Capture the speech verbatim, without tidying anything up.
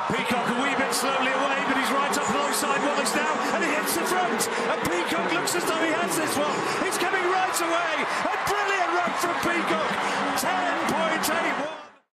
Peacock a wee bit slowly away, but he's right up alongside Wallace now, and he hits the front. And Peacock looks as though he has this one. He's coming right away. A brilliant run from Peacock.